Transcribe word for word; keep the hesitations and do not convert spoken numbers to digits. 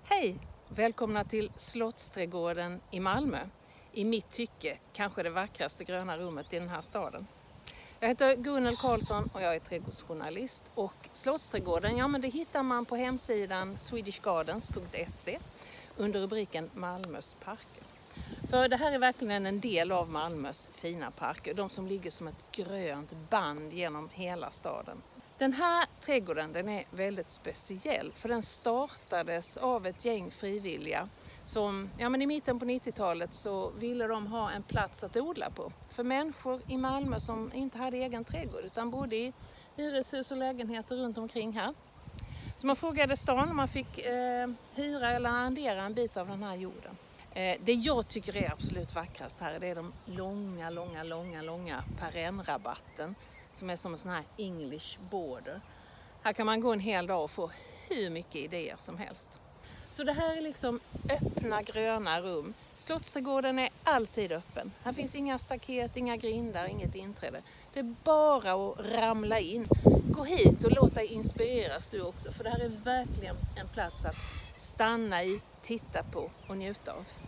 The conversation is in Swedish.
Hej! Välkomna till Slottsträdgården i Malmö. I mitt tycke kanske det vackraste gröna rummet i den här staden. Jag heter Gunnel Karlsson och jag är trädgårdsjournalist. Och Slottsträdgården, ja men det hittar man på hemsidan swedish gardens punkt se under rubriken Malmös parker. För det här är verkligen en del av Malmös fina parker. De som ligger som ett grönt band genom hela staden. Den här trädgården den är väldigt speciell för den startades av ett gäng frivilliga som ja, men i mitten på nittiotalet så ville de ha en plats att odla på. För människor i Malmö som inte hade egen trädgård utan bodde i hyreshus och lägenheter runt omkring här. Så man frågade stan om man fick eh, hyra eller arrendera en bit av den här jorden. Eh, det jag tycker är absolut vackrast här det är de långa, långa, långa, långa perennrabatten. Som är som en sån här English border. Här kan man gå en hel dag och få hur mycket idéer som helst. Så det här är liksom öppna gröna rum. Slottsträdgården är alltid öppen. Här finns inga staket, inga grindar, inget inträde. Det är bara att ramla in. Gå hit och låt dig inspireras du också. För det här är verkligen en plats att stanna i, titta på och njuta av.